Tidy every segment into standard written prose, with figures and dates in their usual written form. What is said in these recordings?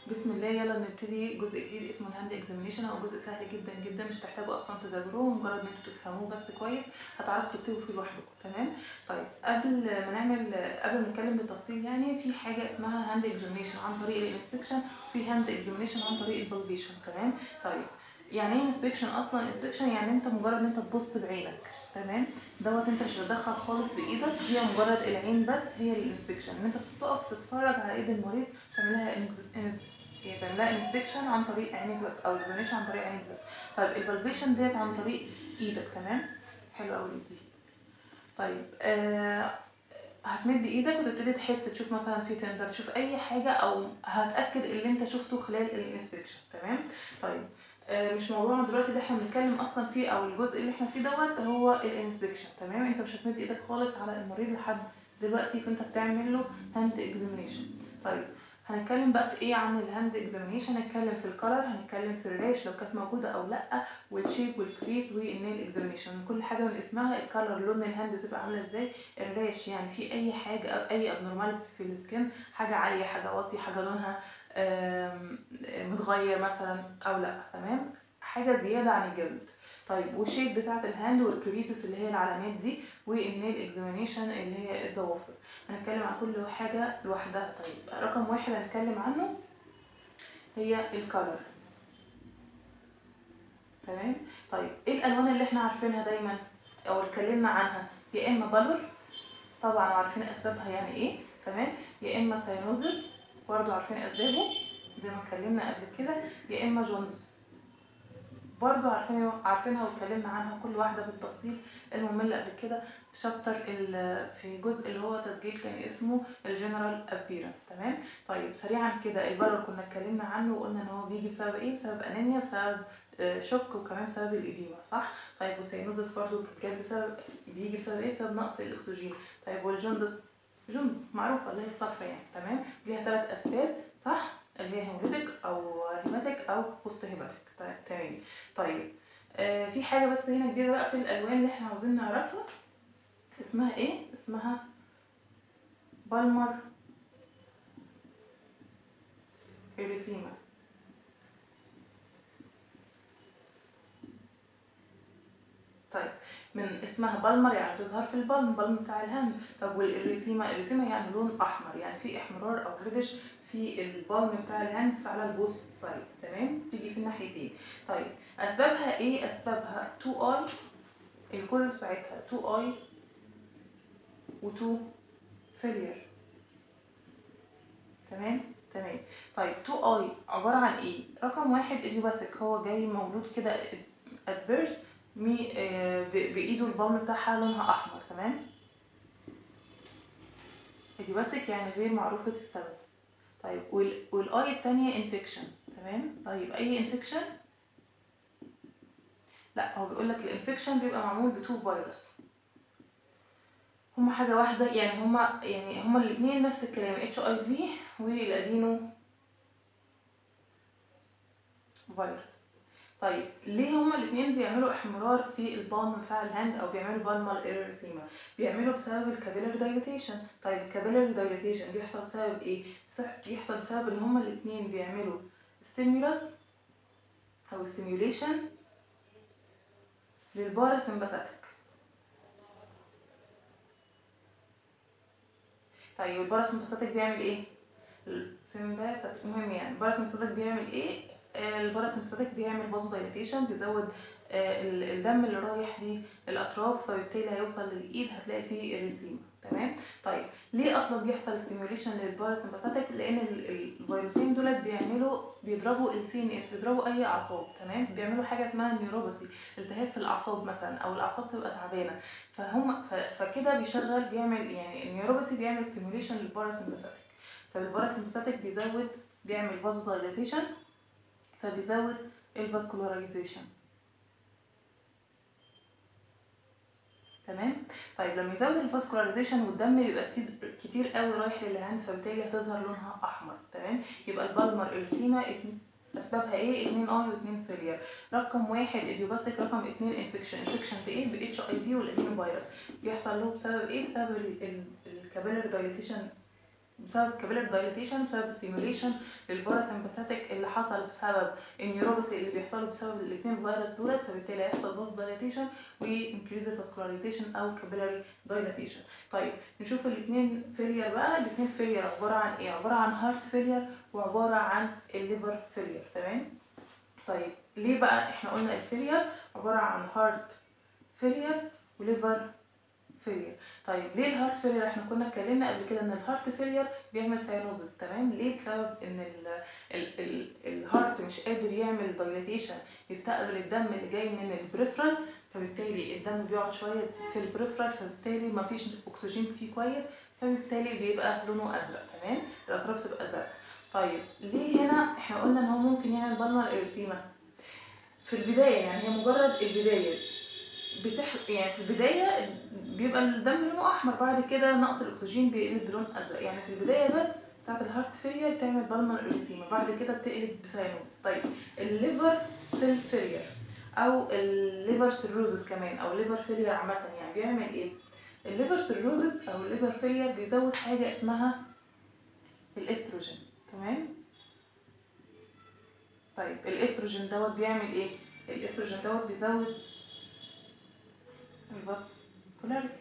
بسم الله، يلا نبتدي جزء جديد اسمه الهاند اكزامينيشن. هو جزء سهل جدا جدا، مش هتحتاجوا اصلا تذاكروه، مجرد ان انتوا تفهموه بس كويس هتعرفوا تكتبوا فيه لوحدكم. تمام. طيب قبل ما نتكلم بالتفصيل، يعني في حاجه اسمها هاند اكزامينيشن عن طريق الانسبكشن، وفي هاند اكزامينيشن عن طريق البالبيشن. تمام. طيب يعني ايه انسبكشن اصلا؟ انسبكشن يعني انت مجرد ان انت تبص بعينك. تمام. انت مش هتدخل خالص بايدك، هي مجرد العين بس هي الانسبكشن، ان انت تقف تتفرج على ايد المريض تعملها تعملها انسبكشن عن طريق عينيك بس، او اكزامينشن عن طريق عينيك بس. طيب البالبيشن ديت عن طريق ايدك. تمام. حلو قوي دي. طيب هتمد ايدك وتبتدي تحس، تشوف مثلا في تندر، تشوف اي حاجه، او هتاكد اللي انت شفته خلال الانسبكشن. تمام. طيب مش موضوعنا دلوقتي اللي احنا بنتكلم اصلا فيه، او الجزء اللي احنا فيه هو الانسبكشن. تمام. انت مش هتمد ايدك خالص على المريض لحد دلوقتي، فانت بتعمل له هاند اكزامينيشن. طيب هنتكلم بقى في ايه عن الهاند اكزامينيشن؟ هنتكلم في الكلر، هنتكلم في الريش لو كانت موجوده او لا، والشيب والكريس والنيل اكزامينيشن. كل حاجه من اسمها. الكلر لون الهاند بتبقى عامله ازاي، الريش يعني في اي حاجه او اي ابنورماليتي في السكين، حاجه عاليه حاجه واطيه، حاجه لونها متغير مثلا او لا. تمام. حاجه زياده عن الجلد. طيب والشيب بتاعت الهاند والكريسس اللي هي العلامات دي، والنيل اكزامينيشن اللي هي الضوافر. هنتكلم عن كل حاجه لوحدها. طيب رقم واحد هنتكلم عنه هي الكالر. تمام. طيب ايه الالوان اللي احنا عارفينها دايما او اتكلمنا عنها؟ يا اما بالور، طبعا عارفين اسبابها يعني ايه. تمام. يا اما ساينوزس، برضو عارفين اسبابه زي ما اتكلمنا قبل كده. يا اما جوندس، برضو عارفينها واتكلمنا عنها كل واحده بالتفصيل الممل قبل كده في شابتر في جزء اللي هو تسجيل كان اسمه الجنرال ابيرنس. تمام. طيب سريعا كده، البلر كنا اتكلمنا عنه وقلنا ان هو بيجي بسبب ايه؟ بسبب انيميا، بسبب شوك، وكمان بسبب الاديمه، صح؟ طيب والسينوزس برضو كان بيجي بسبب ايه؟ بسبب نقص الاكسجين. طيب والجوندس، جوندس معروفه اللي هي الصفرة يعني. تمام. ليها 3 اسباب، صح؟ اللي هي هيموليتيك او هيماتيك او بوست هيماتيك. تمام. طيب في حاجه بس هنا جديده بقى في الالوان اللي احنا عاوزين نعرفها، اسمها ايه؟ اسمها بالمر إريسيما. طيب من اسمها بالمر يعني تظهر في البالم بتاع الهاند. طب والإريسيما، إريسيما يعني لون احمر، يعني في احمرار او ريدش في البالم بتاع الهاند على البوث سايد. تمام. تيجي في الناحيتين. طيب اسبابها ايه؟ اسبابها 2 اي، الكوزز بتاعتها 2 اي و2 فيلير. تمام. تمام. طيب 2 اي عباره عن ايه؟ رقم واحد اليوباسيك، هو جاي مولود كده ادبيرس بايده البالم بتاعها لونها احمر. تمام. اليوباسيك يعني غير معروفه السبب. طيب والاي الثانيه انفكشن. تمام. طيب اي انفكشن؟ لا، هو بيقول لك الانفكشن بيبقى معمول بتو فيروس، هما حاجه واحده، يعني هما الاثنين نفس الكلام، اتش اي في والادينو فيروس. طيب ليه هما الاثنين بيعملوا احمرار في البالم بتاع الهاند او بيعملوا بالمال ايريسيما؟ بيعملوا بسبب الكابيلاري دايليتيشن. طيب الكابيلاري دايليتيشن بيحصل بسبب ايه؟ بيحصل بسبب ان هما الاثنين بيعملوا ستيمولس او ستيميوليشن للباراسمباثيك. طيب الباراسمباثيك بيعمل ايه؟ السمباثيك، المهم يعني الباراسمباثيك بيعمل ايه؟ الباراسمباثيك بيعمل فازو دايليتيشن، بيزود الدم اللي رايح للاطراف، فبالتالي هيوصل للايد هتلاقي فيه الريسيما. تمام. طيب ليه اصلا بيحصل ستيميوليشن للباراسمباثيك؟ لان الفيروسين دولت بيضربوا السي ان اس، بيضربوا اي اعصاب. تمام. بيعملوا حاجه اسمها النيوروباثي، التهاب في الاعصاب مثلا، او الاعصاب تبقى تعبانه، فكده بيعمل يعني النيوروباثي بيعمل ستيميوليشن للباراسمباثيك. فالباراسمباثيك بيعمل فازو دايليتيشن، فبيزود الفاسكولارايزيشن. تمام. طيب لما يزود الفاسكولارايزيشن والدم يبقى كتير قوي رايح للهاند، فبالتالي هتظهر لونها احمر. تمام. يبقى البالمر اريثيما اسبابها ايه؟ 2 اي و2 فيلير. رقم واحد اليوباسيك، رقم 2 انفكشن. انفكشن بايه؟ باتش اي في والادينو فيروس. بيحصل له بسبب ايه؟ بسبب الكابيلاري دايليتيشن بسبب كابيلاري دايليتيشن، بسبب ستيميوليشن للباراسمباثيك اللي حصل بسبب النيوروباثي اللي بيحصلوا بسبب الاثنين فيروس دولت، فبالتالي هيحصل باس دايليتيشن وانكريز فاسكولاريزيشن او كابيلاري دايليتيشن. طيب نشوف الاثنين فيلير بقى. الاثنين فيلير عباره عن ايه؟ عباره عن هارت فيلير وعباره عن الليفر فيلير. تمام. طيب ليه بقى احنا قلنا الفيلير عباره عن هارت فيلير وليفر فيلير؟ طيب ليه الهارت فيلير؟ احنا كنا اتكلمنا قبل كده ان الهارت فيلير بيعمل ساينوزس. تمام. ليه؟ بسبب ان الهارت مش قادر يعمل دايليتيشن يستقبل الدم اللي جاي من البريفرال، فبالتالي الدم بيقعد شويه في البريفرال، فبالتالي مفيش اكسجين فيه كويس، فبالتالي بيبقى لونه ازرق. تمام. الاطراف تبقى ازرق. طيب ليه هنا احنا قلنا ان هو ممكن يعمل بالمر اريثيما؟ في البدايه، يعني هي مجرد البدايه يعني في البدايه بيبقى الدم لونه احمر، بعد كده نقص الاكسجين بيقلب بلون ازرق. يعني في البدايه بس بتاعت الهارت فيلير بتعمل بالمر اريثيما، بعد كده بتقلب بساينوزس. طيب الليفر سيل فيلير او الليفر سيروزس كمان او الليفر فيلير عامه يعني بيعمل ايه؟ الليفر سيروزس او الليفر فيلير بيزود حاجه اسمها الاستروجين. تمام. طيب الاستروجين دوت بيعمل ايه؟ الاستروجين دوت بيزود الفاسكولاريتي،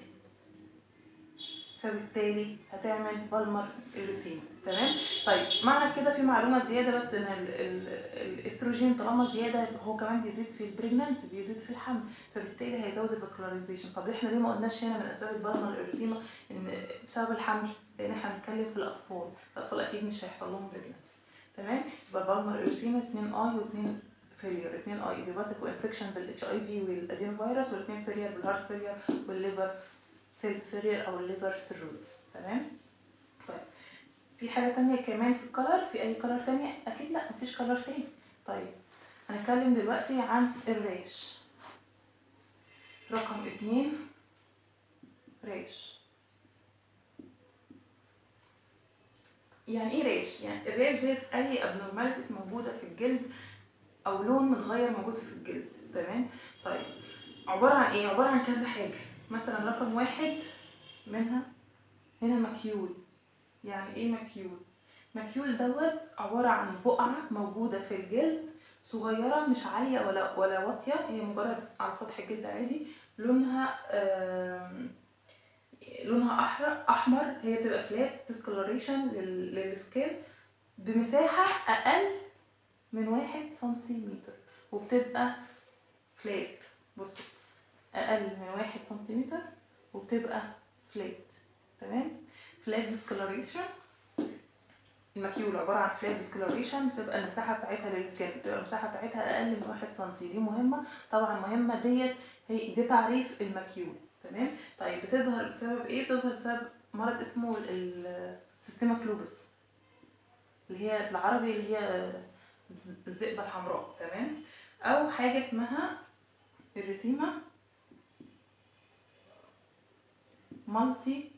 فبالتالي هتعمل بالمر اريثيما. تمام. طيب معنى كده في معلومه زياده بس، ان الاستروجين طالما زياده هو كمان بيزيد في البريجنانسي، بيزيد في الحمل، فبالتالي هيزود الفاسكولاريزيشن. طب احنا ليه ما قلناش هنا من اسباب البالمر اريثيما ان بسبب الحمل؟ لان احنا بنتكلم في الاطفال، الاطفال اكيد مش هيحصل لهم بريجنانسي. تمام. يبقى البالمر اريثيما 2 اي و2 فيلير. 2 اي ايديوباثيك وانفكشن بالاتش اي في والادينو فيروس، والاثنين فيلير بالهارت فيلير والليفر سيل فيلير او الليفر سيروز. تمام. طيب في حاجه تانية كمان في الكلر؟ في اي كلر تانية؟ اكيد لا، مفيش كلر تاني. طيب هنتكلم دلوقتي عن الريش. رقم 2 ريش. يعني ايه ريش؟ يعني الريش ديت اي ابنورماليتيز موجوده في الجلد او لون متغير موجود في الجلد. تمام. طيب عباره عن ايه؟ عباره عن كذا حاجه. مثلا رقم 1 منها هنا مكيول. يعني ايه مكيول؟ مكيول دوت عباره عن بقعه موجوده في الجلد صغيره، مش عاليه ولا واطيه، هي مجرد على سطح الجلد عادي، لونها احمر. هي بتبقى فلات ديسكولوريشن للسكين بمساحه اقل من 1 سنتيمتر، وبتبقى فلات. بصوا، اقل من 1 سنتيمتر وبتبقى فلات. تمام. فلات ديسكولوريشن. المكيول عباره عن فلات ديسكولوريشن، بتبقى المساحه بتاعتها للسكين بتبقى المساحه بتاعتها اقل من 1 سم. دي مهمه طبعا، مهمه ديت. دي تعريف المكيول. تمام. طيب بتظهر بسبب ايه؟ بتظهر بسبب مرض اسمه السيستيما كلوبس، اللي هي بالعربي اللي هي الذئبه الحمراء. تمام. او حاجه اسمها الريسيما مالتي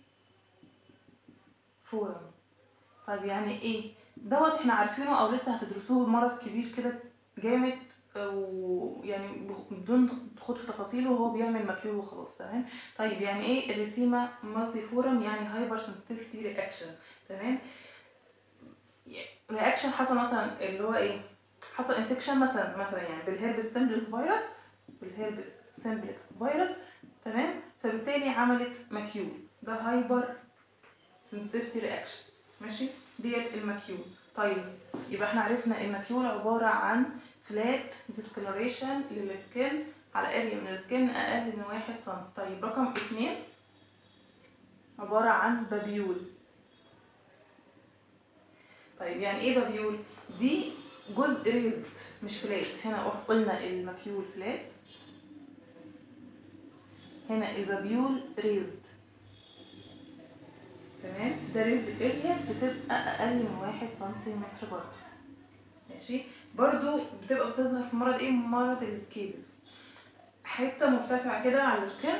فورم. طيب يعني ايه دوت؟ احنا عارفينه او لسه هتدرسوه؟ مرض كبير كده جامد، ويعني بدون دخول في تفاصيله هو بيعمل مكيول وخلاص. تمام. طيب يعني ايه الريسيما مالتي فورم؟ يعني هايبر سنسيتيفيتي رياكشن. تمام. رياكشن حصل مثلا اللي هو ايه؟ حصل انفكشن مثلا يعني بالهيربس سيمبلكس فيروس، بالهيربس سيمبلكس فيروس. تمام. فبالتالي عملت مكيول، ده هايبر سنسيتيفيتي رياكشن. ماشي. ديت المكيول. طيب يبقى احنا عرفنا المكيول عباره عن فلات ديسكولوريشن للسكين على اريا من السكين اقل من 1 سم. طيب رقم 2 عباره عن بابيول. طيب يعني ايه بابيول؟ دي جزء ريزد مش فلات. هنا قلنا المكيول فلات، هنا البابيول ريزد. تمام. ده ريزد اريا بتبقى اقل من 1 سنتيمتر برضه. ماشي. برضو بتبقى بتظهر في مرض ايه؟ مرض السكيبس، حته مرتفعه كده على السكن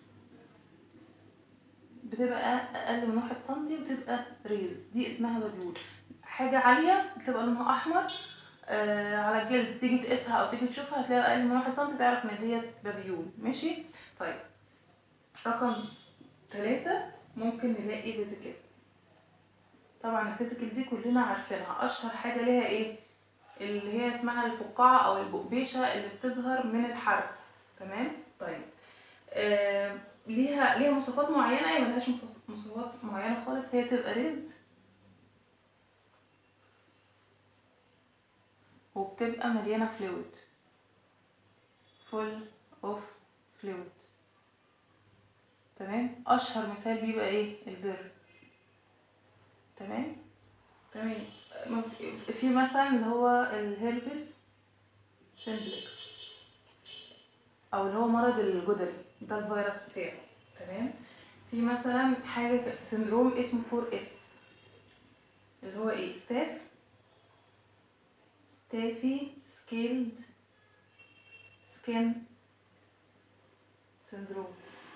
بتبقى اقل من 1 سنتي وتبقى ريز، دي اسمها بابيول. حاجه عاليه بتبقى لونها احمر على الجلد، تيجي تقيسها او تيجي تشوفها هتلاقيها اقل من 1 سنتي، تعرف ان ديت بابيول. ماشي. طيب رقم 3 ممكن نلاقي فيزيكال. طبعا الفيزيكال دي كلنا عارفينها، اشهر حاجه ليها ايه؟ اللي هي اسمها الفقاعه او البقبيشه اللي بتظهر من الحرق. تمام. طيب ليها مواصفات معينه، هي ملهاش مواصفات معينه خالص، هي تبقى ريزد وبتبقى مليانه فلويد، فول اوف فلويد. تمام. اشهر مثال بيبقى ايه؟ البر. تمام. في مثلا اللي هو الهيربس سيمبلكس او اللي هو مرض الجدري، ده الفيروس بتاعه. تمام. في مثلا حاجه سندروم اسمه 4 اس اللي هو ايه؟ ستافي سكيلد سكين سندروم.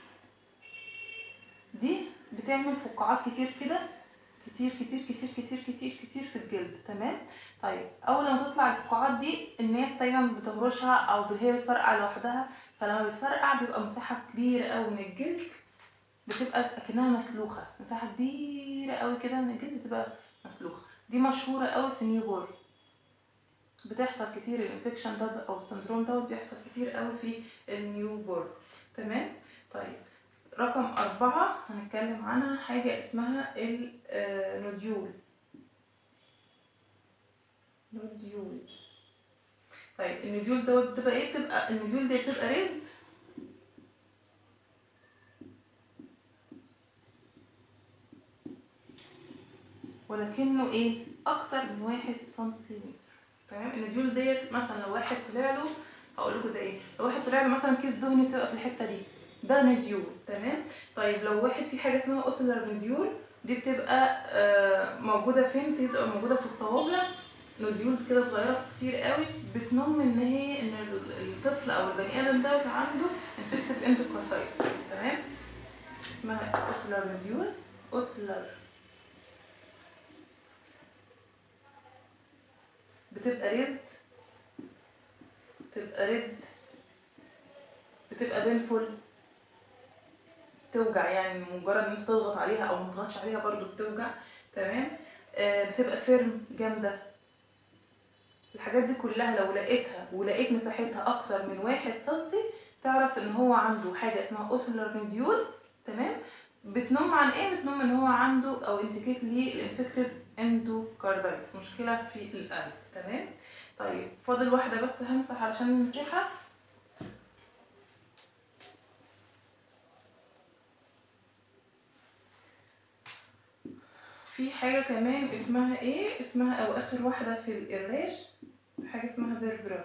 دي بتعمل فقاعات كتير كده، كتير كتير كتير كتير كتير كتير في الجلد. تمام. طيب اول ما تطلع الفقاعات دي الناس دايما بتهرشها او هي بتفرقع لوحدها، فلما بتفرقع بيبقى مساحه كبيره قوي من الجلد، بتبقى اكنها مسلوخه، مساحه كبيره قوي كده من الجلد بتبقى مسلوخه. دي مشهوره قوي في النيو بورن، بتحصل كتير الانفكشن ده او السندروم ده بيحصل كتير قوي في النيو بورن. تمام. طيب رقم 4 هنتكلم عنها حاجة اسمها النوديول. طيب النوديول دوت بتبقى ايه؟ بتبقى النوديول دي بتبقى ريزد ولكنه ايه؟ اكتر من 1 سنتيمتر. تمام. النوديول ديت مثلا لو واحد طلع له، هقول لكم زي ايه، لو واحد طلع له مثلا كيس دهني بتبقى في الحته دي، ده نوديول. تمام. طيب لو واحد في حاجه اسمها اوسيلر نوديول، دي بتبقى موجوده فين؟ بتبقى موجوده في الصوابع، نوديولز كده صغيره كتير قوي، بتنم ان هي ان الطفل او البني ادم دوت عنده انفكتيف اندوكاردايتس. تمام. اسمها اوسيلر نوديول. اوسيلر بتبقى ريزد، بتبقى ريد، بتبقى بينفول، توجع يعني مجرد ان انت تضغط عليها او ما تضغطش عليها برضو بتوجع. تمام. بتبقى فيرم جامده. الحاجات دي كلها لو لقيتها ولقيت مساحتها اكتر من 1 سنتي تعرف ان هو عنده حاجه اسمها اوسيلر نوديول. تمام. بتنم عن ايه؟ بتنم ان هو عنده او انديكيت ليه الانفكتيف اندوكاردايتس، مشكله في القلب. تمام. طيب فاضل واحده بس همسح علشان المساحه. في حاجه كمان اسمها ايه؟ اسمها او اخر واحده في القراش حاجه اسمها بيربرا.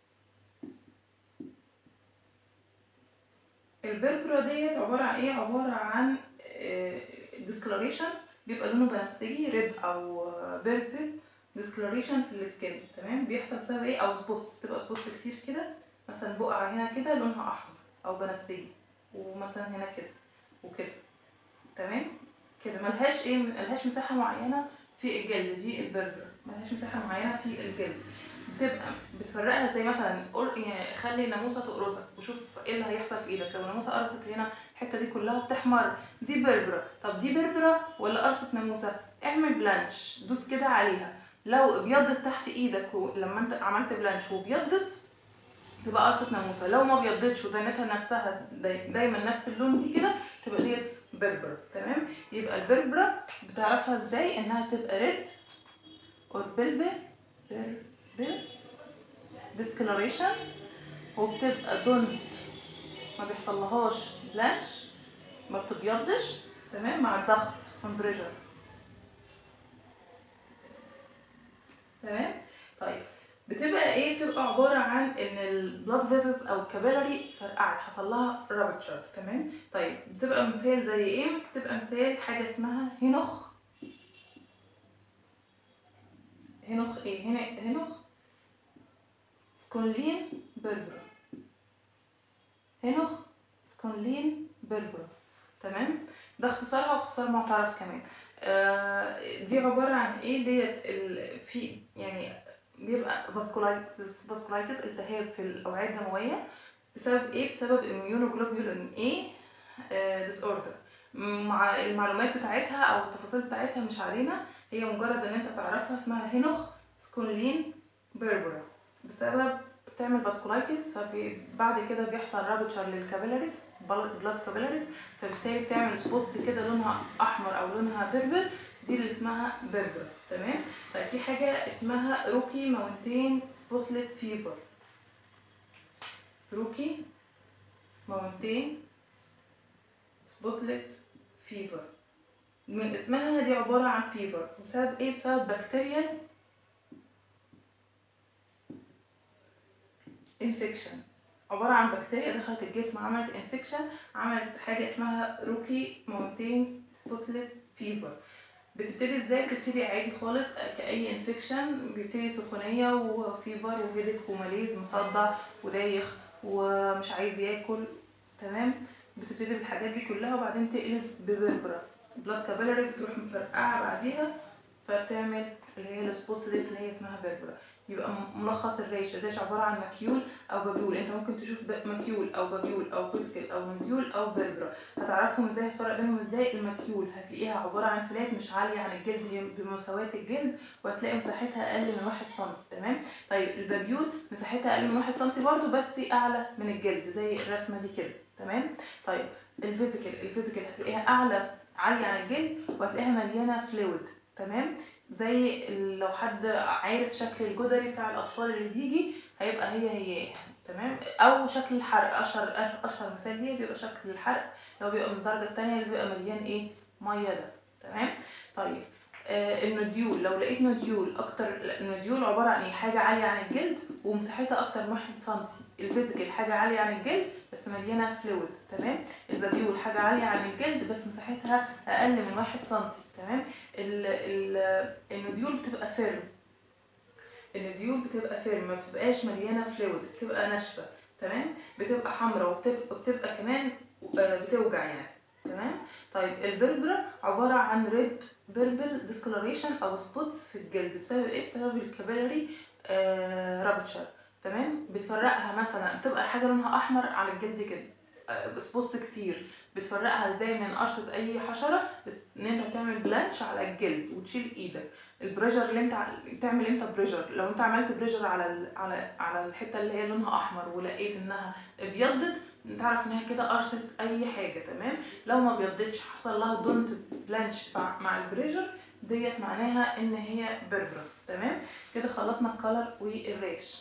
البربرا ديت عباره عن ايه؟ عباره عن ديسكلاريشن، بيبقى لونه بنفسجي ريد او بيربل ديسكلاريشن في السكين. تمام. بيحصل بسبب ايه؟ او سبوتس، تبقى سبوتس كتير كده، مثلا بقعه هنا كده لونها احمر او بنفسجي، ومثلا هنا كده وكده. تمام. كده ملهاش ايه؟ ملهاش مساحه معينه في الجلد. دي البربرا ملهاش مساحه معينه في الجلد، بتبقى بتفرقها زي مثلا يعني خلي ناموسه تقرصك وشوف ايه اللي هيحصل في ايدك. لو ناموسه قرصت هنا الحته دي كلها بتحمر، دي بربرا. طب دي بربرا ولا قرصه ناموسه؟ اعمل بلانش، دوس كده عليها، لو ابيضت تحت ايدك ولما انت عملت بلانش وابيضت تبقى قرصه ناموسه، لو ما ابيضتش ودنتها نفسها دايما نفس اللون دي كده تبقى ديت بربرا. تمام. يبقى البربرا بتعرفها ازاي؟ انها تبقى ريد اور بلبل ديسكلاريشن، وبتبقى دونت ما بيحصلهاش بلانش، ما بتبيضش. تمام. مع الضغط بريشر. تمام. طيب بتبقى ايه؟ بتبقى عباره عن ان البلاد فيسلز او الكابيلاري فرقعت، حصل لها رابتشر. تمام. طيب بتبقى مثال زي ايه؟ بتبقى مثال حاجه اسمها هينوخ. هينوخ ايه؟ هينوخ سكونلين بربرا. هينوخ سكونلين بربرا. تمام. ده اختصارها واختصار معترف كمان. دي عباره عن ايه؟ ديت في يعني بيبقى فاسكولايتس، التهاب في الاوعيه الدمويه بسبب ايه؟ بسبب immunoglobulin A ديس اوردر. مع المعلومات بتاعتها او التفاصيل بتاعتها مش علينا، هي مجرد ان انت تعرفها اسمها هينوخ سكولين بيربرا، بسبب بتعمل فاسكولايتس، فبعد كده بيحصل رابتشر للكابيلاريز، بلاد كابيلاريز، فبالتالي بتعمل سبوتس كده لونها احمر او لونها بيربل، دي اللي اسمها بيربرا. تمام. طيب في حاجه اسمها روكي ماونتين سبوتلت فيفر. روكي ماونتين سبوتلت فيفر، من اسمها دي عباره عن فيفر بسبب ايه؟ بسبب بكتيريال انفكشن، عباره عن بكتيريا دخلت الجسم عملت انفكشن، عملت حاجه اسمها روكي ماونتين سبوتلت فيفر. بتبتدي ازاي؟ بتبتدي عادي خالص كأي انفكشن، بيبتدي سخونية وفيفر وهيدك وماليز، مصدع ودايخ ومش عايز ياكل. تمام. بتبتدي بالحاجات دي كلها وبعدين تقلب ببربرة، بلاد كابيلاري بتروح مفرقعة بعديها، فبتعمل اللي هي السبوتس دي اللي هي اسمها بربرة. يبقى ملخص الريش عبارة عن مكيول او بابيول. انت ممكن تشوف مكيول او بابيول او فيسكل او منديول او بربرة. هتعرفهم ازاي؟ هتفرق بينهم ازاي؟ المكيول هتلاقيها عبارة عن فلات مش عالية عن الجلد، هي بمساواة الجلد، وهتلاقي مساحتها اقل من 1 سم. تمام. طيب البابيول مساحتها اقل من 1 سم برضو، بس اعلى من الجلد زي الرسمة دي كده. تمام. طيب الفيزيكال هتلاقيها عالية عن الجلد، وهتلاقيها مليانة فلويد. تمام. زي لو حد عارف شكل الجدري بتاع الاطفال اللي بيجي، هيبقى هي. تمام. او شكل الحرق، اشهر مثال ليه بيبقى شكل الحرق، لو بيبقى من الدرجه الثانيه اللي بيبقى مليان ايه؟ ميه ده. تمام. طيب النوديول، لو لقيت نوديول اكتر، النوديول عباره عن ايه؟ حاجه عاليه عن الجلد ومساحتها اكتر من 1 سم. الفيزيكال حاجه عاليه عن الجلد بس مليانه فلويد. تمام. البابيول حاجه عاليه عن الجلد بس مساحتها اقل من 1 سم. تمام. النوديول بتبقى فيرم، النوديول بتبقى فيرم، ما بتبقاش مليانه فلويد، بتبقى ناشفه. تمام. بتبقى حمراء وبتبقى كمان بتوجع يعني. تمام. طيب البربرة عباره عن ريد بيربل ديسكولوريشن او سبوتس في الجلد، بسبب ايه؟ بسبب الكابيلاري رابتشر. تمام. بتفرقها مثلا، بتبقى حاجه لونها احمر على الجلد كده، سبوتس كتير. بتفرقها ازاي من قرصه اي حشره؟ ان انت بتعمل بلانش على الجلد وتشيل ايدك. البريشر اللي انت تعمل انت بريشر، لو انت عملت بريشر على الحته اللي هي لونها احمر ولقيت انها ابيضت، تعرف انها كده قرصه اي حاجه. تمام. لو ما ابيضتش حصل لها دونت بلانش مع البريشر، ديت معناها ان هي بربره. تمام. كده خلصنا الكلر والريش.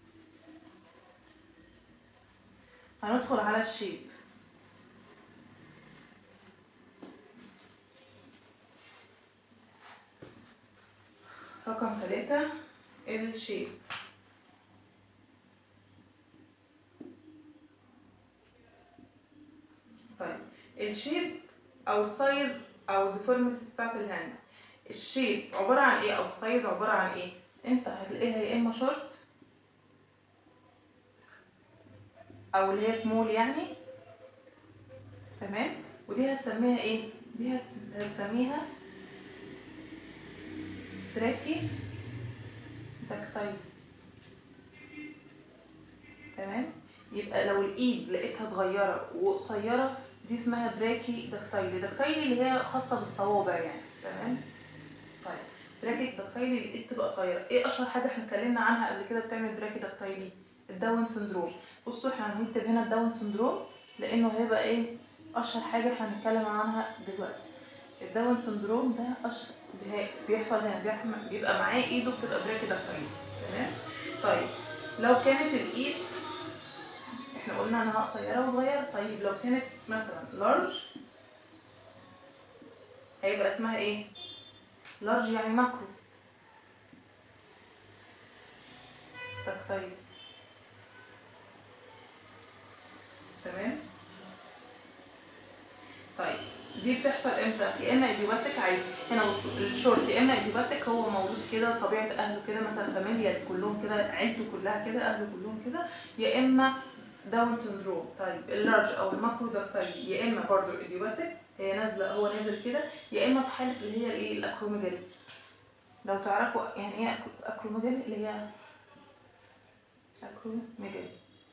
هندخل على الشيب. رقم 3 الشيب. طيب الشيب او السايز او الديفورميتيز بتاعت الهاند، الشيب عباره عن ايه او السايز عباره عن ايه؟ انت هتلاقيها يا اما شورت او اللي هي سمول يعني. تمام. ودي هتسميها ايه؟ دي هتسميها تراكي داكتايل. تمام. يبقى لو الايد لقيتها صغيره وقصيره، دي اسمها براكي داكتايلي. داكتايلي اللي هي خاصه بالصوابع يعني. تمام. طيب براكي داكتايلي الايد تبقى قصيره. ايه اشهر حاجه احنا اتكلمنا عنها قبل كده بتعمل براكي داكتايلي؟ الداون سندروم. بصوا احنا هنكتب هنا الداون سندروم، لانه هيبقى ايه اشهر حاجه احنا هنتكلم عنها دلوقتي. الداون سندروم ده اشهر بيحصل هنا، بيبقى معاه ايده بتبقى براكي داكتايلي. تمام. طيب لو كانت الايد، احنا قلنا انها قصيره وصغيره، طيب لو كانت مثلا لارج هيبقى اسمها ايه؟ لارج يعني ماكرو داكتايل. تمام. طيب دي بتحصل امتى؟ يا اما ايديوباثيك عادي، هنا بصوا الشورت، يا اما ايديوباثيك هو مولود كده طبيعه اهله كده، مثلا فاميليا كلهم كده، عيلته كلها كده، اهله كلهم كده، يا اما داون سندروم. طيب اللارج او الماكرو داكتايل يا اما برضو ايديوباثيك، هي نازله هو نازل كده، يا اما في حاله اللي هي الايه الاكروميجالي. لو تعرفوا يعني ايه اكروميجالي، اللي هي اكروميجالي.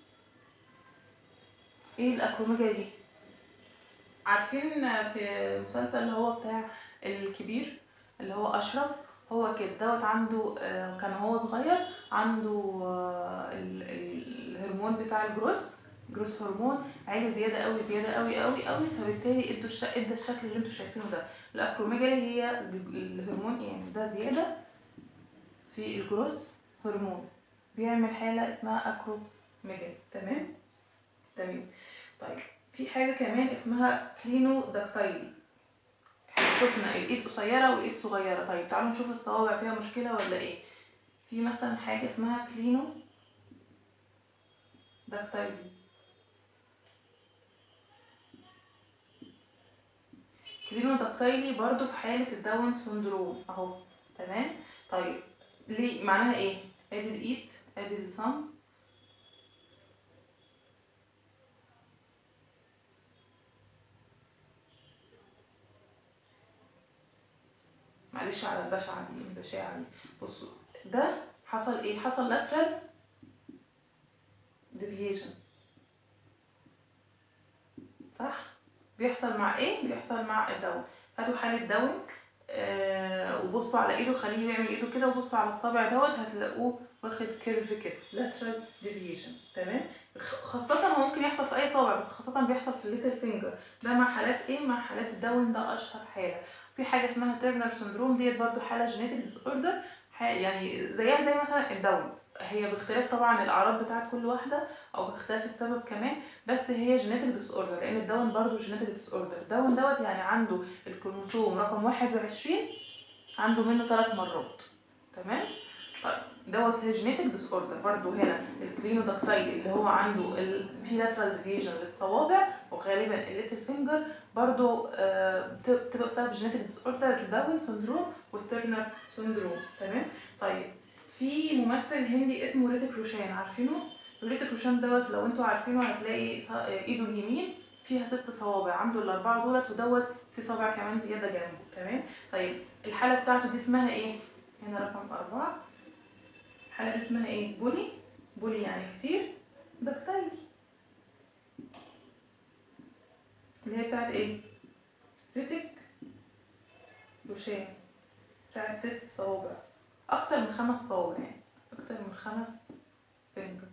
ايه الاكروميجالي دي؟ عارفين في مسلسل اللي هو بتاع الكبير، اللي هو اشرف، هو كده دوت عنده كان هو صغير عنده الهرمون بتاع جروس هرمون عالي زياده قوي، زياده قوي قوي قوي، فبالتالي ادى الشكل اللي انتوا شايفينه ده. الاكروميجالي هي الهرمون يعني ده زياده في الجروس هرمون، بيعمل حاله اسمها اكروميجالي. تمام. طيب في حاجه كمان اسمها كلينو داكتايلي. شفنا الايد قصيره والايد صغيره، طيب تعالوا نشوف الصوابع فيها مشكله ولا ايه. في مثلا حاجه اسمها كلينو داكتايلي. كلينو داكتايلي برضو في حاله الداون سندروم اهو. تمام. طيب ليه معناها ايه؟ ادي الايد، ادي الصم، معلش على البشاعه دي. بصوا ده حصل ايه؟ حصل لاترال ديفيشن، صح؟ بيحصل مع ايه؟ بيحصل مع الداون. هاتوا حالة داون وبصوا على ايده، خليه يعمل ايده كده وبصوا على الصابع دوت، هتلاقوه واخد كيرف كده، lateral deviation. تمام. خاصة هو ممكن يحصل في اي صابع، بس خاصة بيحصل في الليتل فينجر. ده مع حالات ايه؟ مع حالات الداون، ده اشهر حالة. في حاجة اسمها تيرنر سندروم، ديت برضو حالة جينيتك ديس اوردر، يعني زيها زي مثلا الداون، هي باختلاف طبعا الاعراض بتاعت كل واحدة او باختلاف السبب كمان، بس هي جينيتك ديس اوردر، لان الداون برضو جينيتك ديس اوردر. الداون دوت يعني عنده الكروموسوم رقم 21 عنده منه 3 مرات. تمام. طيب دوت هي جينيتك ديس اوردر. برضو هنا الكلينو داكتايل اللي هو عنده في لاترال ديفيجن للصوابع وغالبا الليتل فينجر، برضو بتبقى بسبب جينيتك ديس اوردر الداون سندروم والترنر سندروم. تمام. طيب في ممثل هندي اسمه ريتيك روشان، عارفينه؟ ريتيك روشان دوت لو انتوا عارفينه هتلاقي ايده اليمين فيها 6 صوابع، عنده الاربعه دولت، ودوت في صابع كمان زياده جنبه. تمام. طيب الحاله بتاعته دي اسمها ايه؟ هنا رقم 4. الحاله دي اسمها ايه؟ بولي يعني كتير داكتايلي، اللي هي بتاعت ايه؟ ريتيك روشان، بتاعت 6 صوابع، اكتر من 5 صوابع، يعني اكتر من 5 فينجر.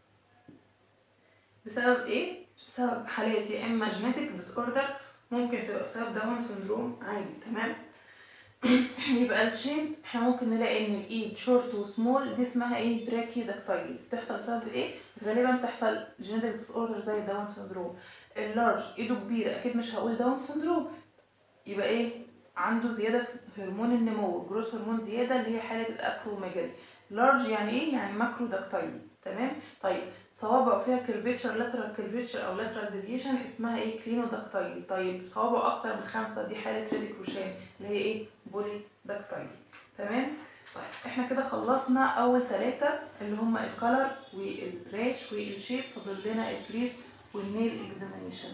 بسبب ايه؟ بسبب حالات يا اما جينيتك ديس اوردر، ممكن تبقى بسبب داون سندروم عادي. تمام. يبقى الشين احنا ممكن نلاقي ان الايد شورت وسمول، دي اسمها ايه؟ براكي داكتايلي. بتحصل بسبب ايه؟ غالبا بتحصل جينيتك ديس اوردر زي الداون سندروم. اللارج ايده كبيره، اكيد مش هقول داون سندروم، يبقى ايه؟ عنده زياده في هرمون النمو، جروس هرمون زياده، اللي هي حاله الاكروميجالي. لارج يعني ايه؟ يعني ماكرو داكتايلي. تمام. طيب صوابعه فيها كيرفيتشر، لاترال كيرفيتشر او لاترال ديفيشن، اسمها ايه؟ كلينو داكتايلي. طيب صوابعه اكتر من 5، دي حاله ريتيك روشان اللي هي ايه؟ بولي داكتايلي. تمام. طيب احنا كده خلصنا اول 3 اللي هم الكالر والريش والشيب، فاضل لنا الكريس والنيل اكزامينيشن.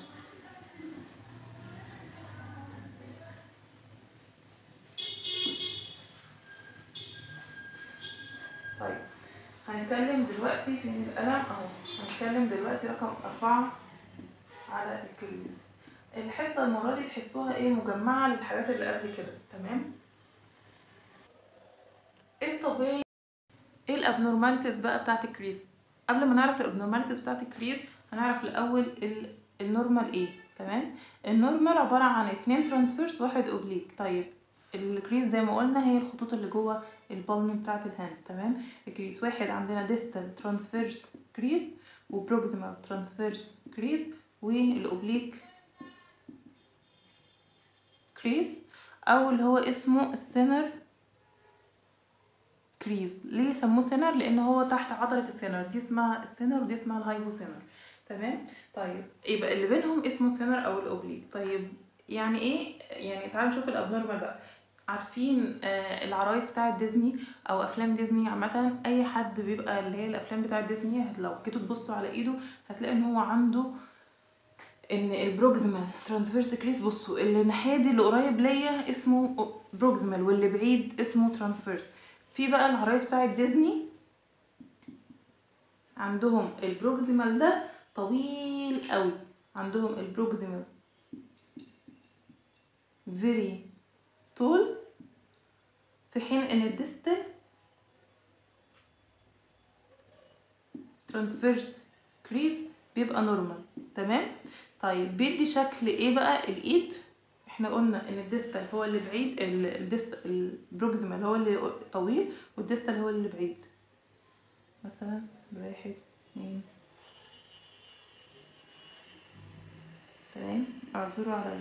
طيب هنتكلم دلوقتي في القلم اهو، هنتكلم دلوقتي رقم 4 على الكريس. الحصة المرة دي تحسوها ايه؟ مجمعة للحاجات اللي قبل كده. تمام. ايه الطبيعي؟ ايه الابنورماليتيز بقى بتاعت الكريس؟ قبل ما نعرف الابنورماليتيز بتاعت الكريس هنعرف الاول النورمال ايه. تمام. النورمال عبارة عن 2 ترانسفيرس و1 اوبليك. طيب الكريس زي ما قلنا هي الخطوط اللي جوه البالم بتاعت الهاند. تمام. الكريس واحد عندنا ديستال ترانسفيرس كريس وبروكسيمال ترانسفيرس كريس والاوبليك كريس، او اللي هو اسمه السينر كريز. ليه سموه سينر؟ لان هو تحت عضله السينر، دي اسمها السينر ودي اسمها الهايبوسينر. تمام. طيب يبقى اللي بينهم اسمه سينر او الاوبليك. طيب يعني ايه؟ يعني تعالوا نشوف الابنورمال بقى. عارفين العرايس بتاعه ديزني او افلام ديزني عامه، اي حد بيبقى اللي هي الافلام بتاعه ديزني لو جيتوا تبصوا على ايده هتلاقي ان هو عنده ان البروكسيمال ترانسفيرس كريس. بصوا اللي الناحيه دي اللي قريب ليا اسمه بروكسيمال واللي بعيد اسمه ترانسفيرس. في بقى العرايس بتاعه ديزني عندهم البروكسيمال ده طويل قوي، عندهم البروكسيمال very tall في حين ان الديستال ترانسفيرس كريز بيبقى نورمال. تمام. طيب بيدي شكل ايه بقى الايد؟ احنا قلنا ان الديستال هو اللي بعيد، البروكسيمال هو اللي طويل والديستال هو اللي بعيد. مثلا 1 2 تمام، اعذروا على